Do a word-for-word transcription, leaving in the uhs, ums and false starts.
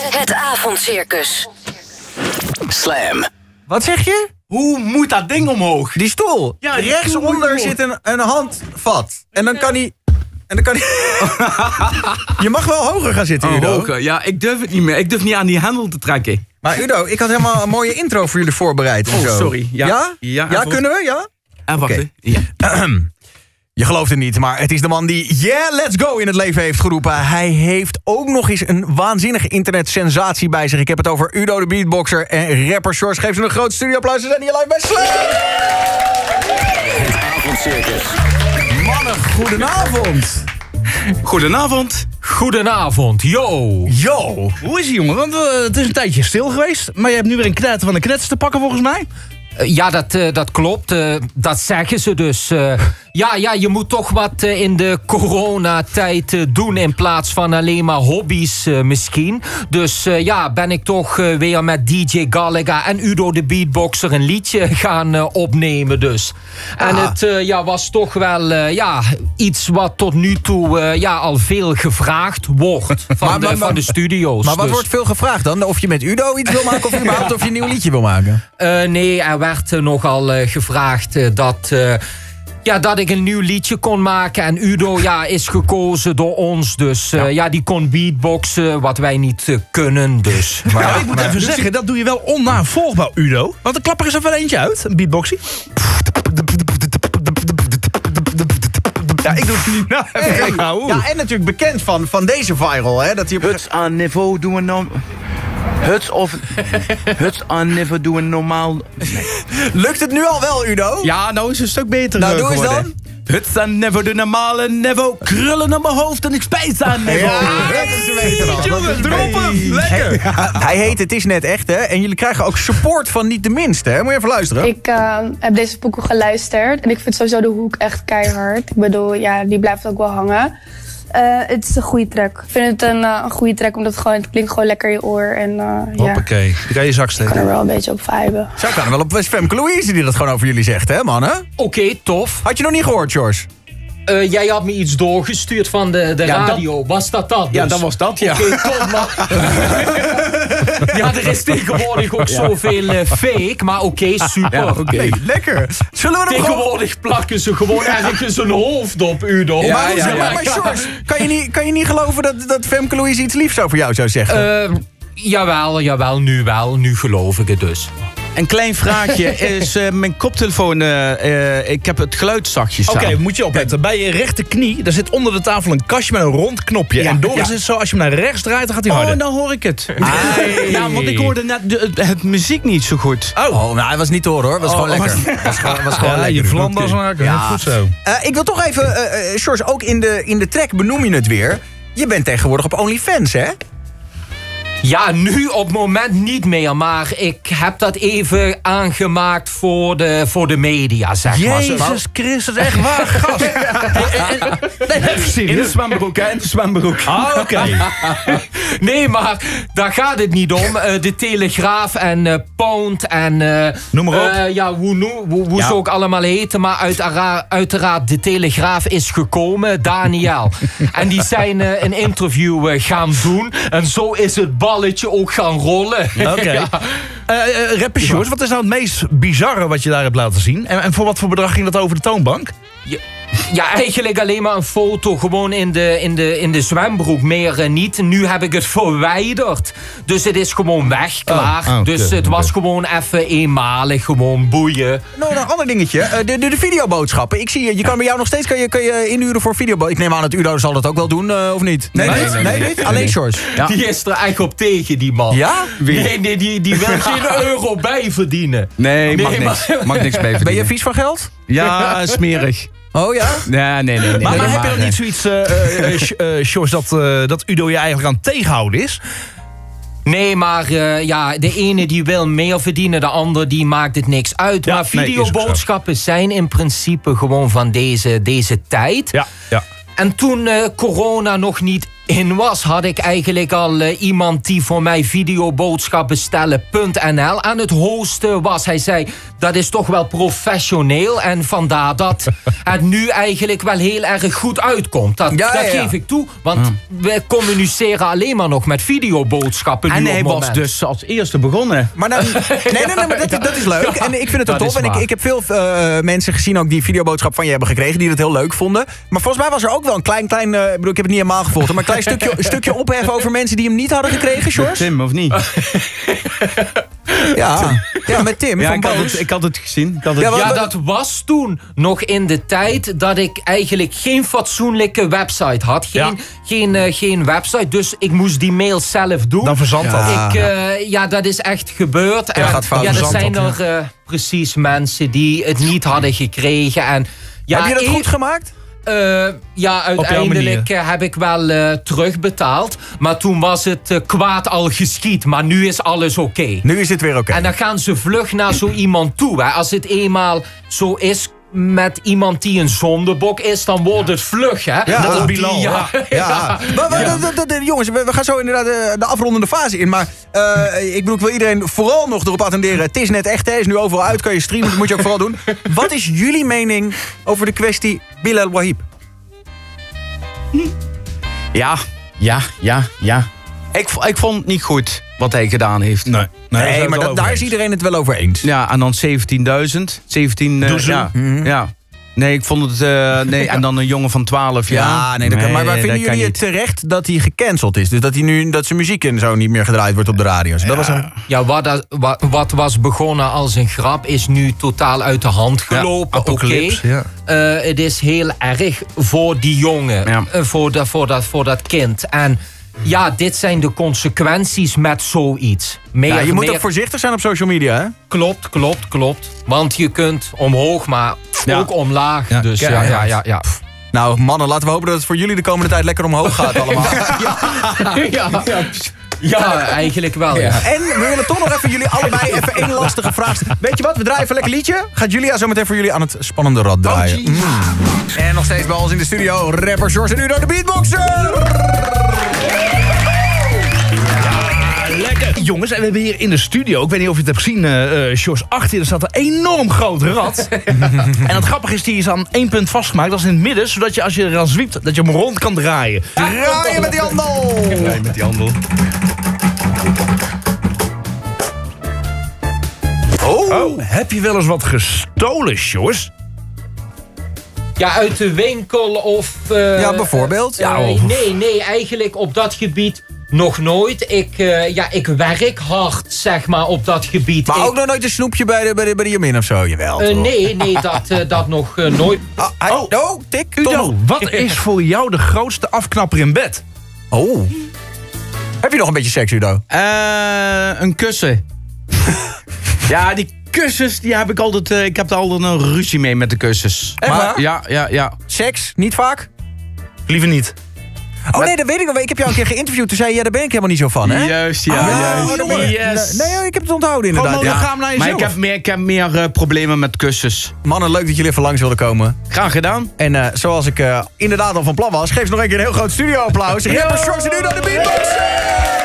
Het avondcircus. Slam. Wat zeg je? Hoe moet dat ding omhoog? Die stoel. Ja, die Rechtsonder stoel moet zit een, een handvat. En dan kan hij... En dan kan hij... Je mag wel hoger gaan zitten, Oh, Udo. hoger. Ja, ik durf het niet meer. Ik durf niet aan die hendel te trekken. Maar Udo, ik had helemaal een mooie intro voor jullie voorbereid. En Oh, zo. sorry. Ja. Ja? Ja, Ja, even- kunnen we? Ja? En wacht. Oké. Ja. Je gelooft het niet, maar het is de man die Yeah, let's go in het leven heeft geroepen. Hij heeft ook nog eens een waanzinnige internetsensatie bij zich. Ik heb het over Udo de Beatboxer en rapper Sjors. Geef ze een groot studioapplaus. Ze zijn hier live bij Slam! Het avondcircus. Mannen, goedenavond. Goedenavond. Goedenavond, yo. Yo. Hoe is het, jongen? Want uh, het is een tijdje stil geweest. Maar je hebt nu weer een knetter van de knets te pakken, volgens mij. Uh, ja, dat, uh, dat klopt. Uh, dat zeggen ze dus. Uh, ja, ja, je moet toch wat uh, in de coronatijd uh, doen... in plaats van alleen maar hobby's uh, misschien. Dus uh, ja, ben ik toch uh, weer met D J Gallagher en Udo de Beatboxer... een liedje gaan uh, opnemen dus. En Ah. het uh, ja, was toch wel uh, ja, iets wat tot nu toe uh, ja, al veel gevraagd wordt... van, Maar- de, maar- van de studio's. Maar wat dus. wordt veel gevraagd dan? Of je met Udo iets wil maken of überhaupt of je een nieuw liedje wil maken? Uh, nee, er werd uh, nogal uh, gevraagd uh, dat, uh, ja, dat ik een nieuw liedje kon maken. En Udo ja, is gekozen door ons. Dus uh, ja. ja, die kon beatboxen, wat wij niet uh, kunnen. Dus. Maar ja, ik moet even zeggen, dat doe je wel onnavolgbaar, Udo. Want de klap er eens even eentje uit, een beatboxie. Ja, ik doe het nu. Nou, even kijken. Nou, Ja, en natuurlijk bekend van, van deze viral, hè? Dat hij op... Huts aan niveau doen norm... Huts of... Huts aan niveau doen normaal... Lukt het nu al wel, Udo? Ja, nou is het een stuk beter Nou, uh, doe eens geworden. dan. Huts aan never de normale never. Krullen op mijn hoofd en ik spijs aan never. Ja, dat is te weten dan. Jongen, drop hem. Lekker. Hij heet Het Is Net Echt, hè? En jullie krijgen ook support van niet de minste, hè? Moet je even luisteren. Ik uh, heb deze pokoe geluisterd en ik vind sowieso de hoek echt keihard. Ik bedoel, ja, die blijft ook wel hangen. Uh, het is een goede track. Ik vind het een, uh, een goede track, omdat het, gewoon, het klinkt gewoon lekker in je oor. En uh, ja, hoppakee. Die kan je zak ik steken. kan er wel een beetje op viben. Zo kan er wel op West Femke Louise die dat gewoon over jullie zegt, hè, mannen? Oké, okay, tof. Had je nog niet gehoord, Sjors? Uh, jij had me iets doorgestuurd van de, de Ja, radio. Dat... Was dat dat? Dus? Ja, dat was dat, ja. Oké, okay, top, maar... ja, er is tegenwoordig ook zoveel uh, fake. Maar oké, okay, super. Ja, okay. Nee, lekker. Zullen we hem gewoon... Tegenwoordig plakken ze gewoon ergens een hoofd op, Udo. Ja, Maar, ja, ja, ja. maar Sjors, kan je niet, kan je niet geloven dat, dat Femke Louise iets liefs over jou zou zeggen? Uh, jawel, jawel, nu wel. Nu geloof ik het dus. Een klein vraagje is uh, mijn koptelefoon. Uh, uh, ik heb het geluid zachtjes Oké, staan. okay, moet je opletten. Bij je rechterknie, daar zit onder de tafel een kastje met een rond knopje. Ja, en door ja. is het zo, als je hem naar rechts draait, dan gaat hij harder. Oh, nou hoor ik het. Hey. Ja, want ik hoorde net de, het muziek niet zo goed. Oh, Oh, nou, hij was niet te horen, hoor. Was Oh, gewoon was- lekker. Was gewoon, was gewoon ja, lekker. je Flanders maken. Ja. Goed zo. Uh, ik wil toch even, uh, uh, Sjors, ook in de, in de track benoem je het weer. Je bent tegenwoordig op OnlyFans, hè? Ja, nu op het moment niet meer. Maar ik heb dat even aangemaakt voor de, voor de media, zeg maar. Jezus Christus, echt waar, gast. Nee, even In de serieus. zwembroek, hè? In de zwembroek. Ah, oké. Okay. Nee, maar daar gaat het niet om. Uh, de Telegraaf en uh, Pound en... Uh, Noem maar op. Uh, ja, hoe, hoe, hoe, hoe Ja. ze ook allemaal heten. Maar uiteraard, uiteraard de Telegraaf is gekomen. Daniel. En die zijn uh, een interview uh, gaan doen. En zo is het balletje ook gaan rollen. Oké. Ja. Uh, uh, rapper Sjors, wat is nou het meest bizarre wat je daar hebt laten zien? En, en voor wat voor bedrag ging dat over de toonbank? Ja, ja, eigenlijk alleen maar een foto gewoon in de, in de, in de zwembroek. Meer uh, niet. Nu heb ik het verwijderd. Dus het is gewoon weg, klaar. Oh, oh, dus okay, het was okay. gewoon even eenmalig, gewoon boeien. Nou, een ander dingetje. Uh, de, de, de videoboodschappen. Ik zie je, je kan bij jou nog steeds kan je, kan je inhuren voor videoboodschappen. Ik neem aan dat Udo zal dat ook wel doen, uh, of niet? Nee, nee, niet? nee, nee, niet? nee. Alleen Sjors. Ja. Die is er echt op tegen, die man. Ja? Nee, nee, die, die wil geen euro bij verdienen. Nee, mag Nee, niks. maar- Mag niks bij Ben je verdienen. vies van geld? Ja, smerig. Oh ja? Ja, nee, nee, nee. Maar, nee, maar heb je dan eh, niet zoiets, uh, uh, Sh- uh, Sjors, dat, uh, dat Udo je eigenlijk aan het tegenhouden is? Nee, maar uh, ja, de ene die wil meer verdienen, de ander die maakt het niks uit. Ja, maar nee, is ook videoboodschappen zijn in principe gewoon van deze, deze tijd. Ja, ja. En toen uh, corona nog niet in was, had ik eigenlijk al uh, iemand die voor mij videoboodschappen stellen punt n l aan het hosten was. Hij zei, dat is toch wel professioneel. En vandaar dat het nu eigenlijk wel heel erg goed uitkomt. Dat, Ja, dat ja, ja. geef ik toe. Want we communiceren alleen maar nog met videoboodschappen. En nu hij op was moment. dus als eerste begonnen. Maar nou, nee, nee, nee, maar dat, dat is leuk. En ik vind het ook dat tof. is En ik, waar. ik heb veel uh, mensen gezien ook die videoboodschap van je hebben gekregen. Die dat heel leuk vonden. Maar volgens mij was er ook wel een klein, klein... Uh, ik bedoel, ik heb het niet helemaal gevolgd. Maar een klein stukje, stukje ophef over mensen die hem niet hadden gekregen, Sjors. Tim, of niet? Ja, ja, met Tim Ja, van ik had, Boos. het, ik had het gezien. Ik had het Ja, wat- Ja, dat was toen nog in de tijd dat ik eigenlijk geen fatsoenlijke website had. Geen, Ja. geen, eh, geen website, dus ik moest die mail zelf doen. Dan verzandt dat. Ja. Ik, eh, ja, dat is echt gebeurd. En gaat fout. ja, er Verzandt zijn dat, er eh, precies mensen die het niet hadden gekregen. En, ja, Heb je dat ik- goed gemaakt? eh, ja, uiteindelijk manier. eh, heb ik wel eh, terugbetaald. Maar toen was het eh, kwaad al geschied. Maar nu is alles oké. Nu is het weer oké. En dan gaan ze vlug naar zo iemand toe. Hè. Als het eenmaal zo is met iemand die een zondebok is, dan wordt het vlug. Hè. Ja, dat is Die- Bilal. Ja. Ja. Maar, maar, dat- dat- dat- jongens, we, we gaan zo inderdaad de, de afrondende fase in. Maar uh, ik bedoel, ik wil iedereen vooral nog erop attenderen. Het is net echt, hè. Is nu overal uit, kan je streamen. Dat moet je ook vooral doen. Wat is jullie mening over de kwestie Bilal Wahib? Ja, ja, ja, ja. Ik, v- ik vond het niet goed wat hij gedaan heeft. Nee, nee, Nee, maar dat, daar is iedereen het wel over eens. Ja, en dan zeventienduizend. zeventien, eh, Doezoe. ja, ja. Nee, ik vond het... eh, nee, en dan een jongen van twaalf jaar. Ja, nee, dat kan, maar, maar dat vinden kan jullie het niet. terecht dat hij gecanceld is? Dus dat, hij nu, dat zijn muziek en zo niet meer gedraaid wordt op de radio's? Dat was een... Ja, wat, dat- wat, wat was begonnen als een grap is nu totaal uit de hand gelopen. Oké, apocalypse, ja. Eh, het is heel erg voor die jongen, Ja. eh, voor, dat, voor, dat, voor dat kind. En ja, dit zijn de consequenties met zoiets. Meer, Ja, je moet meer- ook voorzichtig zijn op social media, hè? Klopt, klopt, klopt. Want je kunt omhoog, maar Ja. ook omlaag. Ja, dus ja, keihard. ja, ja, ja. Nou, mannen, laten we hopen dat het voor jullie de komende tijd lekker omhoog gaat allemaal. ja, ja, eigenlijk wel. Ja. En we willen toch nog even jullie allebei even één lastige vraag stellen. Weet je wat, we draaien even een lekker liedje. Gaat Julia zo meteen voor jullie aan het spannende rad draaien. Mm. En nog steeds bij ons in de studio, rapper Sjors en Udo de Beatboxer. Lekker. Jongens, en we hebben hier in de studio, ik weet niet of je het hebt gezien, uh, Sjors, achter je, er staat een enorm groot rad. En het grappige is, die is aan één punt vastgemaakt. Dat is in het midden, zodat je als je eraan zwiept, dat je hem rond kan draaien. Draaien met die handel. Nee, met die handel. Oh. Oh, heb je wel eens wat gestolen, Sjors? Ja, uit de winkel of... eh, Ja, bijvoorbeeld. eh, Ja, of- nee, nee, eigenlijk op dat gebied nog nooit. Ik, eh, ja, ik werk hard, zeg maar, op dat gebied. Maar Ik- ook nog nooit een snoepje bij de, bij de, bij de Jamin of zo, jawel. eh, toch? nee, nee, dat, eh, dat nog eh, nooit. Ah, hij- Oh. oh, tik, Udo, Tom. wat is voor jou de grootste afknapper in bed? Oh. Heb je nog een beetje seks, Udo? Eh, een kussen. Ja, die kussens, die heb ik altijd... eh, ik heb er altijd een ruzie mee met de kussens. Echt Maar- waar? Ja, ja, ja. Seks? Niet vaak? Liever niet. Oh nee, dat weet ik nog wel. Ik heb jou een keer geïnterviewd. Toen zei je, ja, daar ben ik helemaal niet zo van, hè? Juist, ja, Oh, juist. jongen. Yes. Nee, nee, ik heb het onthouden inderdaad. Gewoon Ja. monogaam naar Maar jezelf. ik heb meer, ik heb meer eh, problemen met kussens. Mannen, leuk dat jullie even langs wilden komen. Graag gedaan. En eh, zoals ik eh, inderdaad al van plan was, geef ze nog een keer een heel groot studio-applaus. Rapper Sjors en Udo de Beatboxer!